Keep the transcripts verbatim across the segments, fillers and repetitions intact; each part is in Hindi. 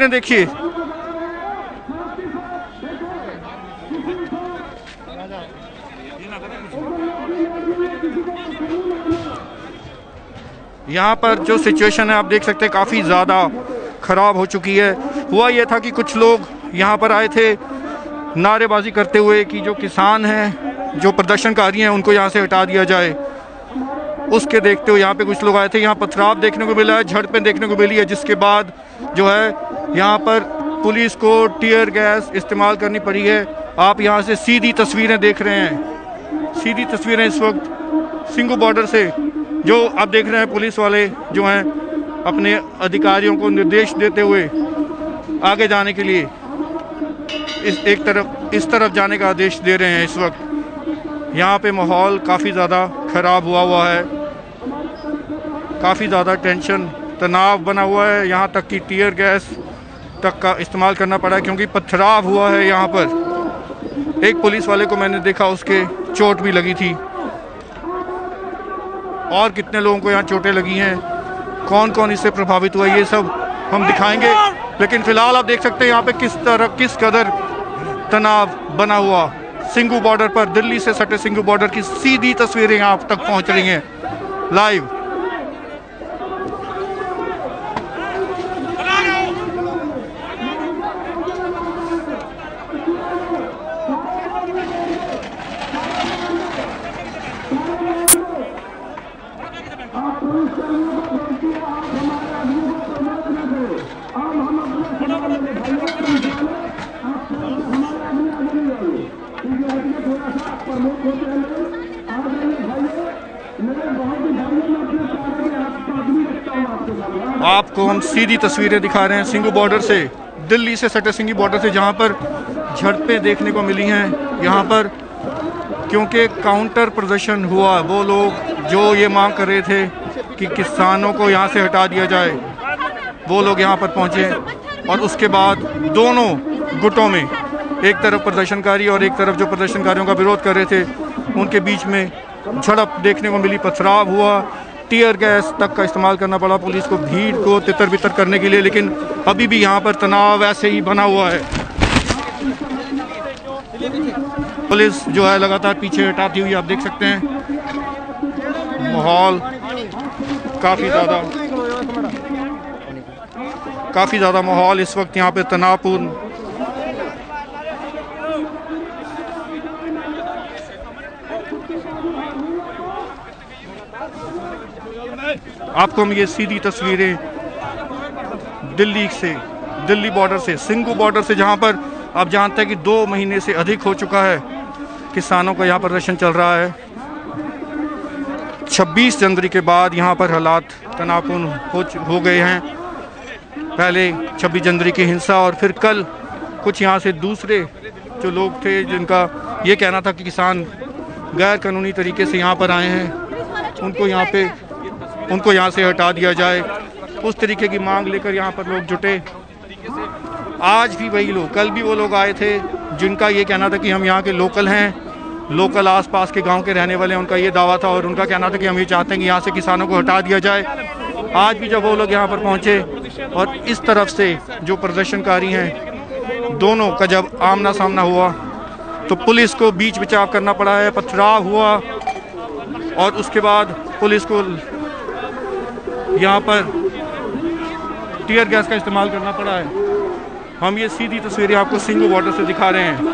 देखिए यहाँ पर जो सिचुएशन है आप देख सकते हैं, काफ़ी ज़्यादा ख़राब हो चुकी है। हुआ ये था कि कुछ लोग यहाँ पर आए थे नारेबाजी करते हुए कि जो किसान हैं, जो प्रदर्शनकारी हैं, उनको यहाँ से हटा दिया जाए। उसके देखते हुए यहाँ पे कुछ लोग आए थे, यहाँ पथराव देखने को मिला है, झड़पें देखने को मिली है, जिसके बाद जो है यहाँ पर पुलिस को टीयर गैस इस्तेमाल करनी पड़ी है। आप यहाँ से सीधी तस्वीरें देख रहे हैं, सीधी तस्वीरें इस वक्त सिंघू बॉर्डर से जो आप देख रहे हैं। पुलिस वाले जो हैं अपने अधिकारियों को निर्देश देते हुए आगे जाने के लिए इस एक तरफ इस तरफ जाने का आदेश दे रहे हैं। इस वक्त यहाँ पे माहौल काफ़ी ज़्यादा ख़राब हुआ हुआ है, काफ़ी ज़्यादा टेंशन तनाव बना हुआ है। यहाँ तक कि टीयर गैस तक का इस्तेमाल करना पड़ा है क्योंकि पथराव हुआ है। यहाँ पर एक पुलिस वाले को मैंने देखा, उसके चोट भी लगी थी। और कितने लोगों को यहाँ चोटें लगी हैं, कौन कौन इससे प्रभावित हुआ, ये सब हम दिखाएंगे। लेकिन फ़िलहाल आप देख सकते हैं यहाँ पे किस तरह किस कदर तनाव बना हुआ। सिंघू बॉर्डर पर, दिल्ली से सटे सिंघू बॉर्डर की सीधी तस्वीरें यहाँ तक पहुँच रही हैं लाइव। आपको हम सीधी तस्वीरें दिखा रहे हैं सिंघू बॉर्डर से, दिल्ली से सटे सिंघू बॉर्डर से, जहां पर झड़पें देखने को मिली हैं। यहां पर क्योंकि काउंटर प्रदर्शन हुआ, वो लोग जो ये मांग कर रहे थे कि किसानों को यहां से हटा दिया जाए, वो लोग यहां पर पहुंचे और उसके बाद दोनों गुटों में, एक तरफ प्रदर्शनकारी और एक तरफ जो प्रदर्शनकारियों का विरोध कर रहे थे, उनके बीच में झड़प देखने को मिली, पथराव हुआ, टीयर गैस तक का इस्तेमाल करना पड़ा पुलिस को भीड़ को तितर बितर करने के लिए। लेकिन अभी भी यहाँ पर तनाव ऐसे ही बना हुआ है। पुलिस जो है लगातार पीछे हटाती हुई आप देख सकते हैं। माहौल काफ़ी ज़्यादा काफ़ी ज़्यादा माहौल इस वक्त यहाँ पे तनावपूर्ण। आपको हम ये सीधी तस्वीरें दिल्ली से, दिल्ली बॉर्डर से, सिंघू बॉर्डर से, जहां पर आप जानते हैं कि दो महीने से अधिक हो चुका है किसानों का यहाँ पर प्रदर्शन चल रहा है। छब्बीस जनवरी के बाद यहाँ पर हालात तनावपूर्ण हो हो गए हैं। पहले छब्बीस जनवरी की हिंसा और फिर कल कुछ यहाँ से दूसरे जो लोग थे जिनका ये कहना था कि किसान गैर कानूनी तरीके से यहाँ पर आए हैं, उनको यहाँ पे उनको यहाँ से हटा दिया जाए। उस तरीके की मांग लेकर यहाँ पर लोग जुटे। आज भी वही लोग, कल भी वो लोग आए थे जिनका ये कहना था कि हम यहाँ के लोकल हैं, लोकल आसपास के गांव के रहने वाले हैं, उनका ये दावा था और उनका कहना था कि हम ये चाहते हैं कि यहाँ से किसानों को हटा दिया जाए। आज भी जब वो लोग यहाँ पर पहुँचे और इस तरफ से जो प्रदर्शनकारी हैं, दोनों का जब आमना सामना हुआ तो पुलिस को बीच बचाव करना पड़ा है, पथराव हुआ और उसके बाद पुलिस को यहाँ पर टीयर गैस का इस्तेमाल करना पड़ा है। हम ये सीधी तस्वीरें आपको सिंघू बॉर्डर से दिखा रहे हैं।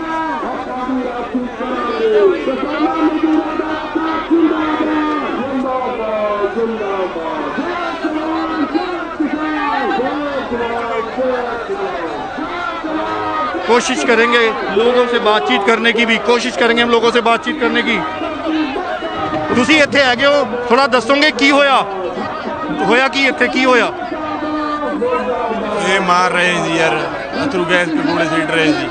कोशिश करेंगे लोगों से बातचीत करने की भी कोशिश करेंगे हम लोगों से बातचीत करने की। तुसी इत्थे हैगे हो, थोड़ा दसोगे की होया होया कि इत्थे की होया? ये मार रहे हैं जी यार, अथरू गैस पे पूरे सीट रहे हैं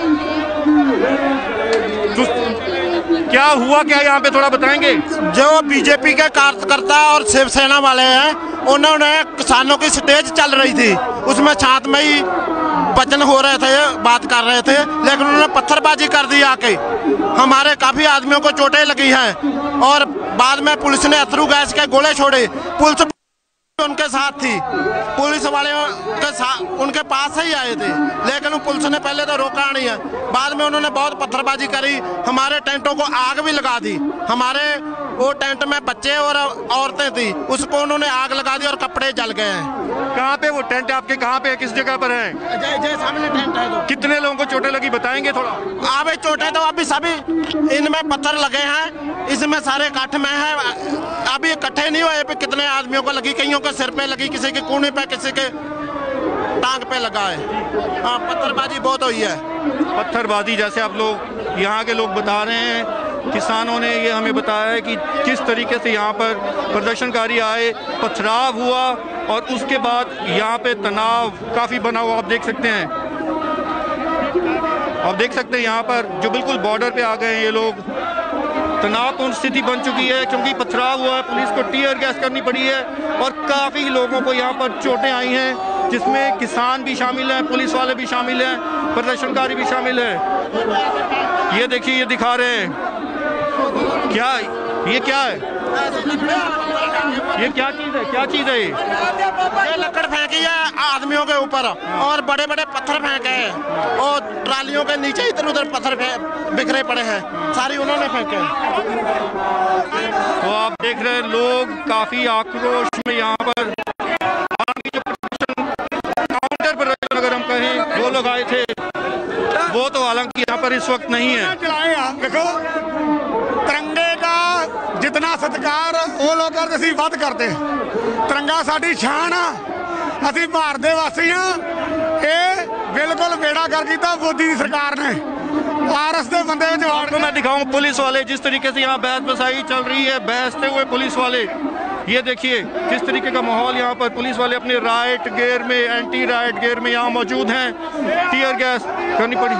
जी। क्या हुआ क्या यहाँ पे थोड़ा बताएंगे? जो बीजेपी के कार्यकर्ता और शिवसेना वाले हैं, उन्होंने किसानों की स्टेज चल रही थी, उसमें शांतमयी वचन हो रहे थे, बात कर रहे थे, लेकिन उन्होंने पत्थरबाजी कर दी आके। हमारे काफी आदमियों को चोटें लगी हैं और बाद में पुलिस ने अथरू गैस के गोले छोड़े। पुलिस उनके साथ थी, पुलिस वाले के साथ उनके पास ही आए थे, लेकिन पुलिस ने पहले तो रोका नहीं है। बाद में उन्होंने बहुत पत्थरबाजी करी, हमारे टेंटों को आग भी लगा दी। हमारे वो टेंट में बच्चे और औरतें थी, उसको उन्होंने आग लगा दी और कपड़े जल गए हैं। कहाँ पे वो टेंट आपके, कहाँ पे, किस जगह पर है? जय जय सामने टेंट है। तो कितने लोगों को चोटें लगी बताएंगे थोड़ा? अभी चोटें तो अभी सभी इनमें पत्थर लगे हैं, इसमें सारे काठ में है, अभी इकट्ठे नहीं हुए पे कितने आदमियों को लगी, कईयों के सिर पे लगी, किसी के कूने पे, किसी के टांग पे लगा है। हाँ, पत्थरबाजी बहुत हुई है। पत्थरबाजी, जैसे आप लोग यहाँ के लोग बता रहे हैं, किसानों ने ये हमें बताया है कि किस तरीके से यहाँ पर प्रदर्शनकारी आए, पथराव हुआ और उसके बाद यहाँ पे तनाव काफ़ी बना हुआ आप देख सकते हैं। आप देख सकते हैं यहाँ पर जो बिल्कुल बॉर्डर पे आ गए हैं ये लोग, तनावपूर्ण स्थिति बन चुकी है क्योंकि पथराव हुआ है, पुलिस को टीयर गैस करनी पड़ी है और काफ़ी लोगों को यहाँ पर चोटें आई हैं, जिसमें किसान भी शामिल हैं, पुलिस वाले भी शामिल हैं, प्रदर्शनकारी भी शामिल हैं। ये देखिए, ये दिखा रहे हैं क्या, ये क्या है, ये क्या चीज़ है, क्या चीज़ है ये? ये लकड़ फेंकी है आदमियों के ऊपर और बड़े बड़े पत्थर फेंके हैं और ट्रालियों के नीचे इधर उधर पत्थर बिखरे पड़े हैं, सारी उन्होंने फेंके हैं। तो आप देख रहे हैं लोग काफ़ी आक्रोश में यहाँ पर, काउंटर पर अगर हम कहें वो लोग आए थे, वो तो हालांकि यहाँ पर इस वक्त नहीं है। देखो, तिरंगे का जितना सत्कार वो लोग करते सी वध करते, तिरंगा साडी शान आ, असी भारत दे वासी हां। ये बिल्कुल बेड़ा कर किया मोदी की सरकार ने, आरएस दे बंदे जवाब। तो मैं दिखाऊं पुलिस वाले जिस तरीके से यहाँ बहस बसाई चल रही है, बहसते हुए पुलिस वाले, ये देखिए किस तरीके का माहौल यहाँ पर, पुलिस वाले अपने राइट गियर में, एंटी राइट गियर में यहाँ मौजूद हैं, टीयर गैस करनी पड़ी।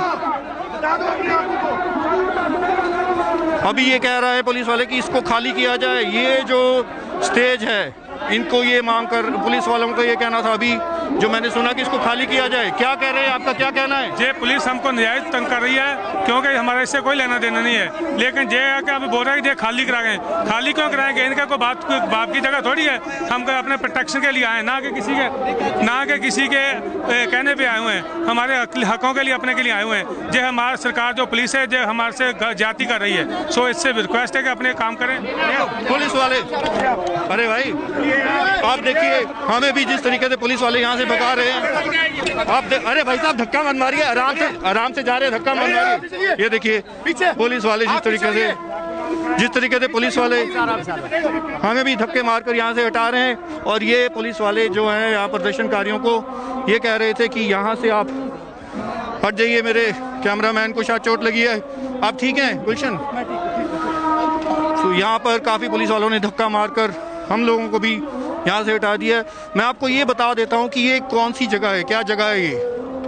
अभी ये कह रहा है पुलिस वाले कि इसको खाली किया जाए, ये जो स्टेज है इनको ये मांग कर पुलिस वालों को ये कहना था अभी जो मैंने सुना कि इसको खाली किया जाए। क्या कह रहे हैं, आपका क्या कहना है? जे पुलिस हमको नजायज तंग कर रही है क्योंकि हमारे इससे कोई लेना देना नहीं है, लेकिन जे है कि अभी बोल रहे हैं खाली कराएंगे, खाली क्यों कराएंगे? इनका कोई बात कोई बाप की जगह थोड़ी है, हम अपने प्रोटेक्शन के लिए आए, ना कि किसी के ना कि किसी के कहने पे आए हुए हैं, हमारे हकों के लिए अपने के लिए आए हुए हैं। जो हमारी सरकार जो पुलिस है जो हमारे से जाति कर रही है, सो इससे रिक्वेस्ट है कि अपने काम करें पुलिस वाले। अरे भाई आप देखिए, हमें भी जिस तरीके से पुलिस वाले यहाँ से भगा रहे हैं आप, अरे भाई साहब धक्का मत मारिए, आराम से आराम से जा रहे हैं, धक्का मत मारिए। ये देखिए पुलिस वाले जिस तरीके से जिस तरीके से पुलिस वाले हमें भी धक्के मारकर यहाँ से हटा रहे हैं। और ये पुलिस वाले जो हैं यहाँ प्रदर्शनकारियों को ये कह रहे थे कि यहाँ से आप हट जाइए, मेरे कैमरामैन को शायद चोट लगी है। आप ठीक हैं गुलशन? तो यहाँ पर काफ़ी पुलिस वालों ने धक्का मारकर हम लोगों को भी यहाँ से हटा दिया है। मैं आपको ये बता देता हूँ कि ये कौन सी जगह है, क्या जगह है ये।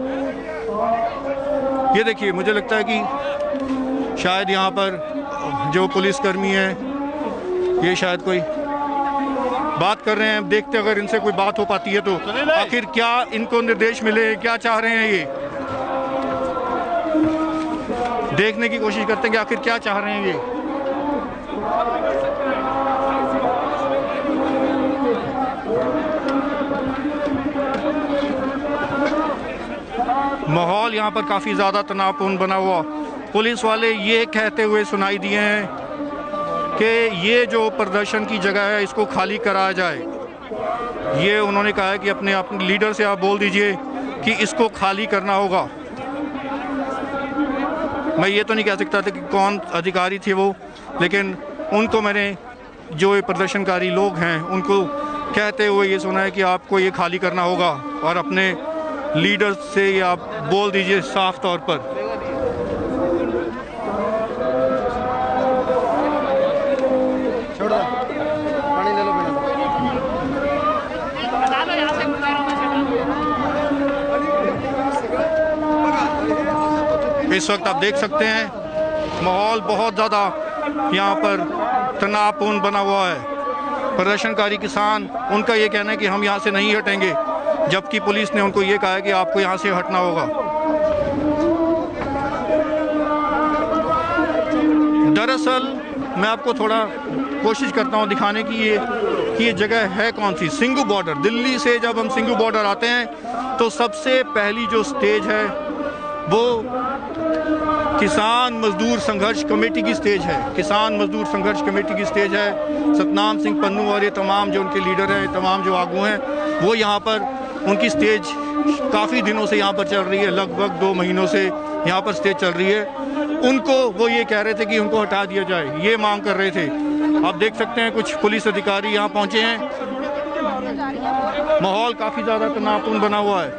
ये देखिए, मुझे लगता है कि शायद यहाँ पर जो पुलिसकर्मी है ये शायद कोई बात कर रहे हैं, देखते अगर इनसे कोई बात हो पाती है तो आखिर क्या इनको निर्देश मिले, क्या चाह रहे हैं, ये देखने की कोशिश करते हैं कि आखिर क्या चाह रहे हैं ये। माहौल यहाँ पर काफ़ी ज़्यादा तनावपूर्ण बना हुआ। पुलिस वाले ये कहते हुए सुनाई दिए हैं कि ये जो प्रदर्शन की जगह है इसको खाली कराया जाए। ये उन्होंने कहा है कि अपने अपने लीडर से आप बोल दीजिए कि इसको खाली करना होगा। मैं ये तो नहीं कह सकता था कि कौन अधिकारी थे वो, लेकिन उनको मैंने जो ये प्रदर्शनकारी लोग हैं उनको कहते हुए ये सुना है कि आपको ये खाली करना होगा और अपने लीडर से ये आप बोल दीजिए साफ तौर पर। इस वक्त आप देख सकते हैं माहौल बहुत ज़्यादा यहाँ पर तनावपूर्ण बना हुआ है। प्रदर्शनकारी किसान, उनका ये कहना है कि हम यहाँ से नहीं हटेंगे, जबकि पुलिस ने उनको ये कहा है कि आपको यहाँ से हटना होगा। दरअसल मैं आपको थोड़ा कोशिश करता हूँ दिखाने की, ये कि ये जगह है कौन सी। सिंघू बॉर्डर, दिल्ली से जब हम सिंघू बॉर्डर आते हैं तो सबसे पहली जो स्टेज है वो किसान मजदूर संघर्ष कमेटी की स्टेज है। किसान मजदूर संघर्ष कमेटी की स्टेज है। सतनाम सिंह पन्नू और ये तमाम जो उनके लीडर हैं, तमाम जो आगू हैं, वो यहाँ पर उनकी स्टेज काफ़ी दिनों से यहाँ पर चल रही है, लगभग दो महीनों से यहाँ पर स्टेज चल रही है। उनको वो ये कह रहे थे कि उनको हटा दिया जाए, ये मांग कर रहे थे। आप देख सकते हैं कुछ पुलिस अधिकारी यहाँ पहुँचे हैं। माहौल काफ़ी ज़्यादा तनावपूर्ण बना हुआ है।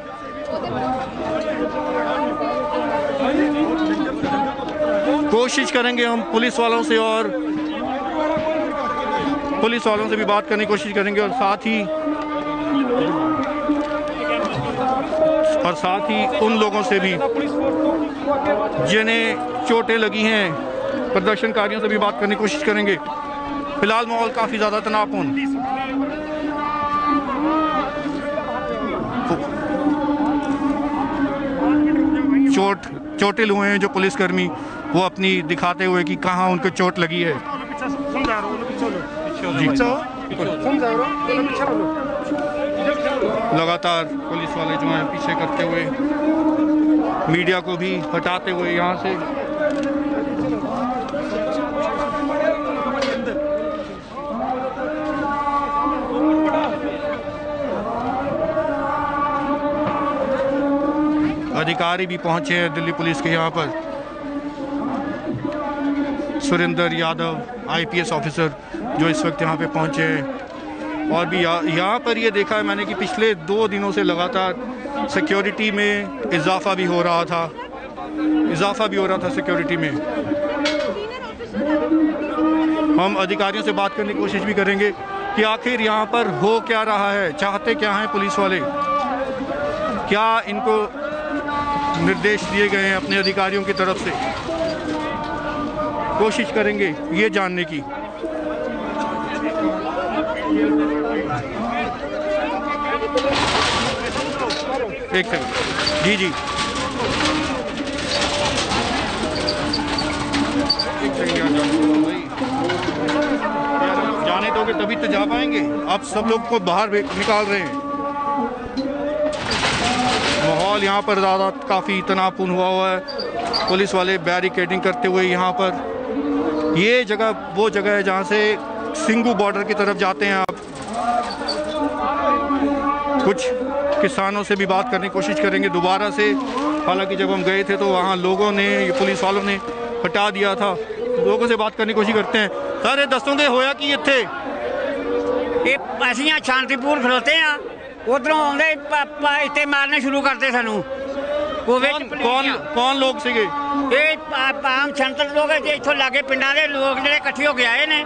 कोशिश करेंगे हम पुलिस वालों से और पुलिस वालों से भी बात करने की कोशिश करेंगे और साथ ही और साथ ही उन लोगों से भी जिन्हें चोटें लगी हैं, प्रदर्शनकारियों से भी बात करने की कोशिश करेंगे। फिलहाल माहौल काफ़ी ज़्यादा तनावपूर्ण। चोट चोटिल हुए हैं जो पुलिसकर्मी, वो अपनी दिखाते हुए कि कहाँ उनको चोट लगी है। लगातार पुलिस वाले जो हैं पीछे करते हुए, मीडिया को भी हटाते हुए यहाँ से। अधिकारी भी पहुंचे हैं दिल्ली पुलिस के यहाँ पर। सुरेंद्र यादव आईपीएस ऑफिसर जो इस वक्त यहाँ पे पहुंचे हैं। और भी यहाँ यहाँ पर ये देखा है मैंने कि पिछले दो दिनों से लगातार सिक्योरिटी में इजाफा भी हो रहा था इजाफा भी हो रहा था सिक्योरिटी में। हम अधिकारियों से बात करने की कोशिश भी करेंगे कि आखिर यहाँ पर हो क्या रहा है, चाहते क्या हैं पुलिस वाले, क्या इनको निर्देश दिए गए हैं अपने अधिकारियों की तरफ से। कोशिश करेंगे ये जानने की। एक सेकंड, जी जी एक सेकंड, जाने दोगे तभी तो जा पाएंगे। आप सब लोग को बाहर निकाल रहे हैं। माहौल यहाँ पर ज़्यादा काफ़ी तनावपूर्ण हुआ हुआ है। पुलिस वाले बैरिकेडिंग करते हुए यहाँ पर, ये जगह वो जगह है जहाँ से सिंघू बॉर्डर की तरफ जाते हैं आप। कुछ किसानों से भी बात करने की कोशिश करेंगे दोबारा से। हालांकि जब हम गए थे तो वहाँ लोगों ने, पुलिस वालों ने हटा दिया था। लोगों से बात करने की कोशिश करते हैं। सर ये दसों दे होया कि इत्थे ਅਸੀਂ ਸ਼ਾਂਤੀਪੂਰ ਖਲੋਤੇ ਆ, ਉਧਰੋਂ ਆਉਂਦੇ ਇੱਥੇ ਮਾਰਨੇ ਸ਼ੁਰੂ करते सानू। कौन कौन कौन लोग ਸੀਗੇ? ਇਹ ਆਮ ਸੰਤਰ ਲੋਕ ਹੈ, ਇੱਥੋਂ ਲਾਗੇ ਪਿੰਡਾਂ ਦੇ ਲੋਕ ਜਿਹੜੇ ਇਕੱਠੇ ਹੋ ਕੇ ਆਏ ਨੇ।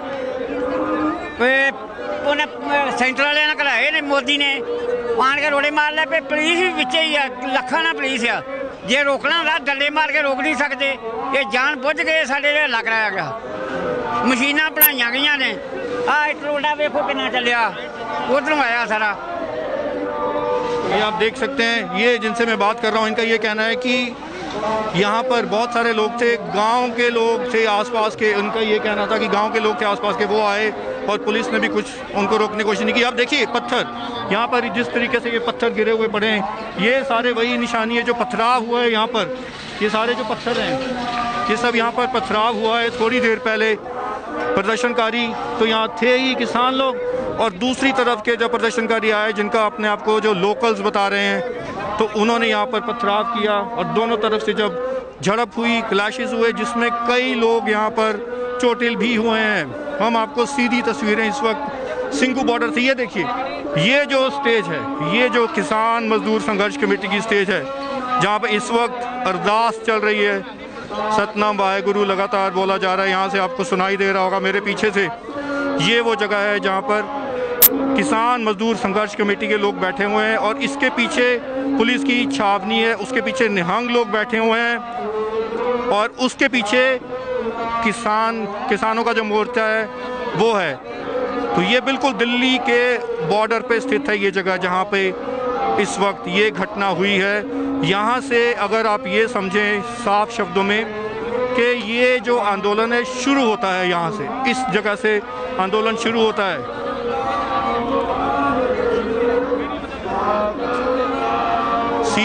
ਉਹਨੇ ਸੈਂਟਰ ਵਾਲਿਆਂ ਨੇ ਘਲਾਏ ਨੇ, ਮੋਦੀ ਨੇ ਆਣ ਕੇ ਰੋੜੇ ਮਾਰ ਲੈ ਪਏ। ਪੁਲਿਸ ਵੀ ਵਿੱਚ ਹੀ ਆ, ਲੱਖਾਂ ਨਾਲ ਪੁਲਿਸ ਆ। ਜੇ ਰੋਕਣਾ ਹੁੰਦਾ ਡੱਲੇ ਮਾਰ ਕੇ ਰੋਕ ਨਹੀਂ ਸਕਦੇ। ਇਹ ਜਾਣ ਬੁੱਝ ਕੇ ਸਾਡੇ ਦੇ ਲੱਗ ਰਿਹਾ ਗਿਆ। ਮਸ਼ੀਨਾਂ ਬਣਾਈਆਂ ਗਈਆਂ ਨੇ। ਆ ਇੱਕ ਰੋਡਾ ਵੇਖੋ ਕਿੰਨਾ ਚੱਲਿਆ, ਉਧਰੋਂ आया सारा। ये आप देख सकते हैं, ये जिनसे मैं बात कर रहा हूँ इनका ये कहना है कि यहाँ पर बहुत सारे लोग थे, गांव के लोग थे आसपास के। उनका ये कहना था कि गांव के लोग थे आसपास के, वो आए और पुलिस ने भी कुछ उनको रोकने की कोशिश नहीं की। अब देखिए पत्थर यहाँ पर जिस तरीके से ये पत्थर गिरे हुए पड़े हैं, ये सारे वही निशानी है जो पथराव हुआ है यहाँ पर। ये सारे जो पत्थर हैं ये सब यहाँ पर पथराव हुआ है। थोड़ी देर पहले प्रदर्शनकारी तो यहाँ थे ही किसान लोग, और दूसरी तरफ के जो प्रदर्शनकारी आए जिनका अपने आप को जो लोकल्स बता रहे हैं, तो उन्होंने यहाँ पर पथराव किया और दोनों तरफ से जब झड़प हुई, क्लैशेस हुए, जिसमें कई लोग यहाँ पर चोटिल भी हुए हैं। हम आपको सीधी तस्वीरें इस वक्त सिंघू बॉर्डर से, ये देखिए, ये जो स्टेज है, ये जो किसान मजदूर संघर्ष कमेटी की स्टेज है, जहाँ पर इस वक्त अरदास चल रही है। सतनाम वाहेगुरु लगातार बोला जा रहा है, यहाँ से आपको सुनाई दे रहा होगा मेरे पीछे से। ये वो जगह है जहाँ पर किसान मजदूर संघर्ष कमेटी के लोग बैठे हुए हैं, और इसके पीछे पुलिस की छावनी है, उसके पीछे निहंग लोग बैठे हुए हैं, और उसके पीछे किसान किसानों का जो मोर्चा है वो है। तो ये बिल्कुल दिल्ली के बॉर्डर पे स्थित है ये जगह जहाँ पे इस वक्त ये घटना हुई है। यहाँ से अगर आप ये समझें साफ शब्दों में कि ये जो आंदोलन है शुरू होता है यहाँ से, इस जगह से आंदोलन शुरू होता है।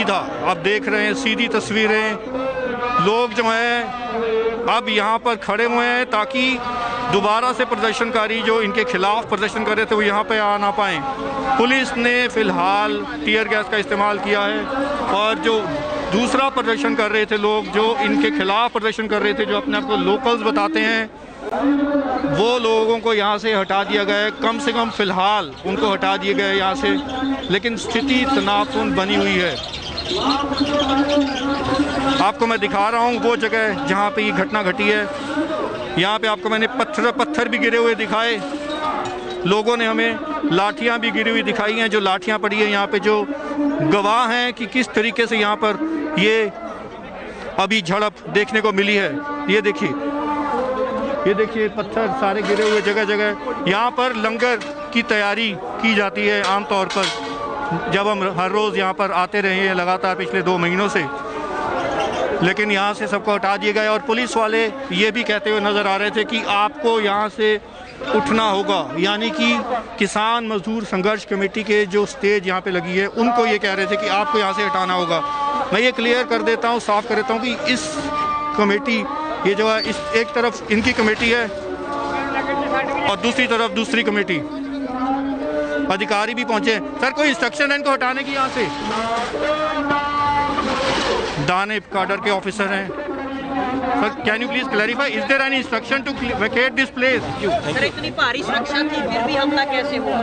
सीधा आप देख रहे हैं, सीधी तस्वीरें। लोग जो हैं अब यहाँ पर खड़े हुए हैं ताकि दोबारा से प्रदर्शनकारी जो इनके खिलाफ प्रदर्शन कर रहे थे वो यहाँ पे आ ना पाएँ। पुलिस ने फ़िलहाल टीयर गैस का इस्तेमाल किया है और जो दूसरा प्रदर्शन कर रहे थे लोग, जो इनके खिलाफ प्रदर्शन कर रहे थे, जो अपने आप को लोकल्स बताते हैं, वो लोगों को यहाँ से हटा दिया गया है। कम से कम फ़िलहाल उनको हटा दिया गया है यहाँ से, लेकिन स्थिति तनावपूर्ण बनी हुई है। आपको मैं दिखा रहा हूँ वो जगह जहाँ पे ये घटना घटी है। यहाँ पे आपको मैंने पत्थर पत्थर भी गिरे हुए दिखाए, लोगों ने हमें लाठियाँ भी गिरी हुई दिखाई हैं। जो लाठियाँ पड़ी हैं यहाँ पे, जो गवाह हैं कि किस तरीके से यहाँ पर ये अभी झड़प देखने को मिली है। ये देखिए, ये देखिए पत्थर सारे गिरे हुए जगह जगह। यहाँ पर लंगर की तैयारी की जाती है आमतौर पर, जब हम हर रोज़ यहाँ पर आते रहे हैं लगातार पिछले दो महीनों से, लेकिन यहाँ से सबको हटा दिया गया। और पुलिस वाले ये भी कहते हुए नज़र आ रहे थे कि आपको यहाँ से उठना होगा, यानी कि किसान मजदूर संघर्ष कमेटी के जो स्टेज यहाँ पे लगी है उनको ये कह रहे थे कि आपको यहाँ से हटाना होगा। मैं ये क्लियर कर देता हूँ, साफ कर देता हूँ कि इस कमेटी, ये जो है, इस एक तरफ इनकी कमेटी है और दूसरी तरफ दूसरी कमेटी। अधिकारी भी पहुंचे। सर, कोई इंस्ट्रक्शन है इनको हटाने की यहाँ से? दाने काडर के ऑफिसर हैं। Sir, can you please clarify, is there any instruction to vacate this place? Sir, इतनी भारी सुरक्षा थी फिर भी हमला कैसे हुआ?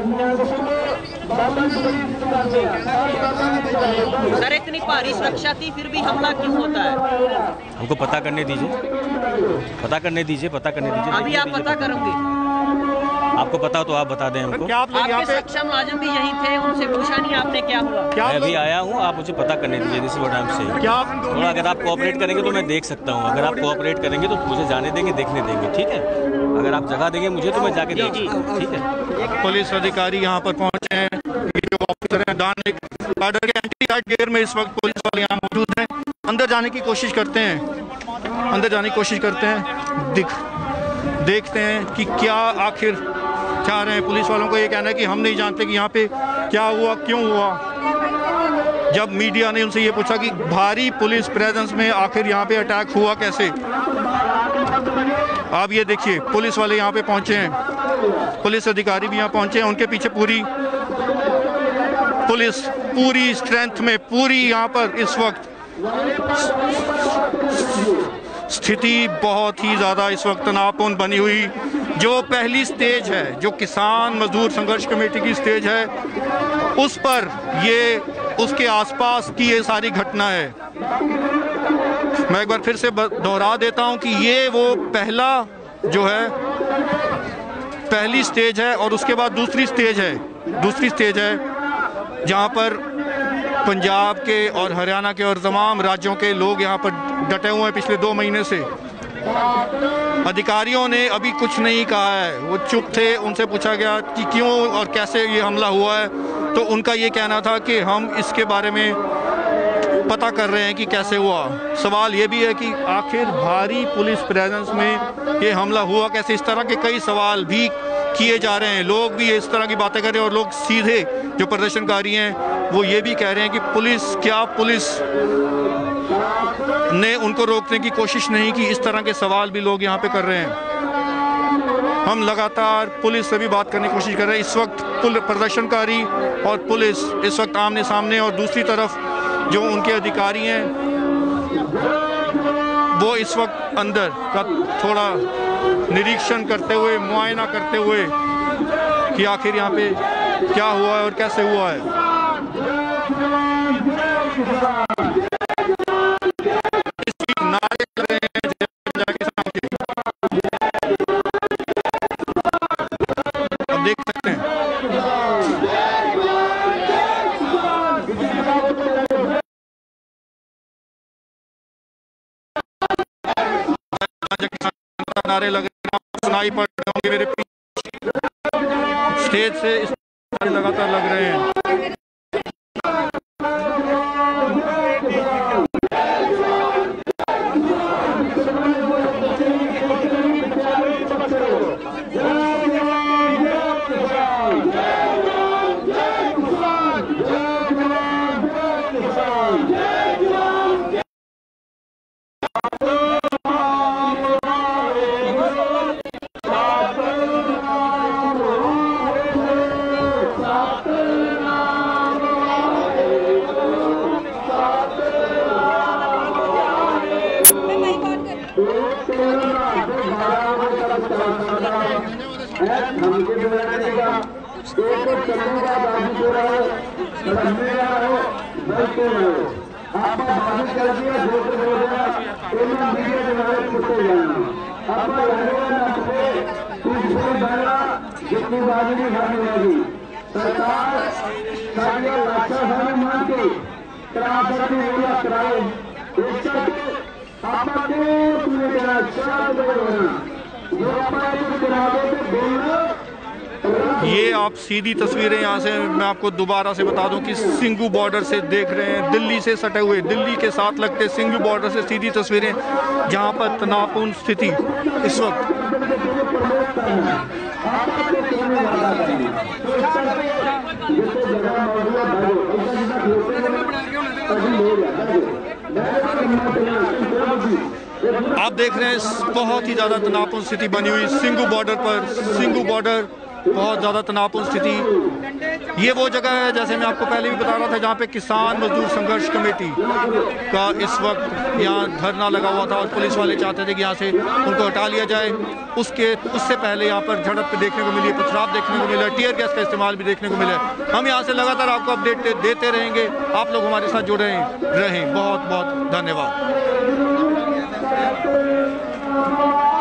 सर, इतनी भारी सुरक्षा थी फिर भी हमला क्यों होता है? हमको पता करने दीजिए, पता करने दीजिए, पता करने दीजिए। अभी आप पता करोगे? आपको पता हो तो आप बता दें हमको। क्या आप लोग यहाँ आपके पे सक्षम मुलाजिम भी यहीं थे, उनसे पूछा नहीं आपने क्या हुआ? क्या मैं आप अभी लोग- आया हूँ, आप मुझे पता करने दीजिए। This is what I am saying. क्या आप थोड़ा अगर आप कोऑपरेट करेंगे तो मैं देख सकता हूँ। अगर आप कोऑपरेट करेंगे तो मुझे जाने देंगे, देखने देंगे, ठीक है? अगर आप जगह देंगे मुझे तो मैं जाके देख सकता हूँ, ठीक है? पुलिस अधिकारी यहाँ पर पहुंचे हैं, ये जो ऑफिसर हैं दाने काडर के एंटी गार्ड गेयर में इस वक्त पुलिस वाले यहाँ मौजूद हैं। अंदर जाने की कोशिश करते हैं, अंदर जाने की कोशिश करते हैं, दिख देखते हैं कि क्या आखिर चाह रहे हैं। पुलिस वालों को ये कहना है कि हम नहीं जानते कि यहाँ पे क्या हुआ, क्यों हुआ। जब मीडिया ने उनसे ये पूछा कि भारी पुलिस प्रेजेंस में आखिर यहाँ पे अटैक हुआ कैसे, आप ये देखिए पुलिस वाले यहाँ पे पहुंचे हैं, पुलिस अधिकारी भी यहाँ पहुंचे हैं, उनके पीछे पूरी पुलिस पूरी स्ट्रेंथ में, पूरी यहाँ पर इस वक्त स्थिति बहुत ही ज़्यादा इस वक्त तनावपूर्ण बनी हुई। जो पहली स्टेज है, जो किसान मजदूर संघर्ष कमेटी की स्टेज है, उस पर ये उसके आसपास की ये सारी घटना है। मैं एक बार फिर से दोहरा देता हूं कि ये वो पहला जो है पहली स्टेज है और उसके बाद दूसरी स्टेज है दूसरी स्टेज है जहां पर पंजाब के और हरियाणा के और तमाम राज्यों के लोग यहाँ पर डटे हुए हैं पिछले दो महीने से। अधिकारियों ने अभी कुछ नहीं कहा है, वो चुप थे। उनसे पूछा गया कि क्यों और कैसे ये हमला हुआ है, तो उनका ये कहना था कि हम इसके बारे में पता कर रहे हैं कि कैसे हुआ। सवाल ये भी है कि आखिर भारी पुलिस प्रेजेंस में ये हमला हुआ कैसे। इस तरह के कई सवाल भी किए जा रहे हैं, लोग भी इस तरह की बातें कर रहे हैं और लोग सीधे जो प्रदर्शनकारी हैं वो ये भी कह रहे हैं कि पुलिस क्या पुलिस ने उनको रोकने की कोशिश नहीं की। इस तरह के सवाल भी लोग यहाँ पे कर रहे हैं। हम लगातार पुलिस से भी बात करने की कोशिश कर रहे हैं। इस वक्त प्रदर्शनकारी और पुलिस इस वक्त आमने सामने, और दूसरी तरफ जो उनके अधिकारी हैं वो इस वक्त अंदर का थोड़ा निरीक्षण करते हुए, मुआयना करते हुए कि आखिर यहाँ पे क्या हुआ है और कैसे हुआ है। नारे लग रहे हैं जय पंजाब किसान के, अब देख सकते हैं। नारे लग रहे हैं, सुनाई पड़ रहे होंगे मेरे पीछे स्टेज से, इस लगातार लग रहे हैं। ये आप सीधी तस्वीरें यहाँ से मैं आपको दोबारा से बता दूं कि सिंघू बॉर्डर से देख रहे हैं, दिल्ली से सटे हुए, दिल्ली के साथ लगते सिंघू बॉर्डर से सीधी तस्वीरें, जहाँ पर तनावपूर्ण स्थिति इस वक्त। आप देख रहे हैं बहुत ही ज़्यादा तनावपूर्ण स्थिति बनी हुई सिंघू बॉर्डर पर। सिंघू बॉर्डर बहुत ज़्यादा तनावपूर्ण स्थिति। ये वो जगह है, जैसे मैं आपको पहले भी बता रहा था, जहाँ पे किसान मजदूर संघर्ष कमेटी का इस वक्त यहाँ धरना लगा हुआ था और पुलिस वाले चाहते थे कि यहाँ से उनको हटा लिया जाए। उसके उससे पहले यहाँ पर झड़प देखने को मिली, पथराव देखने को मिला, टीयर गैस का इस्तेमाल भी देखने को मिला। हम यहाँ से लगातार आपको अपडेट देते रहेंगे। आप लोग हमारे साथ जुड़े रहें। बहुत बहुत धन्यवाद।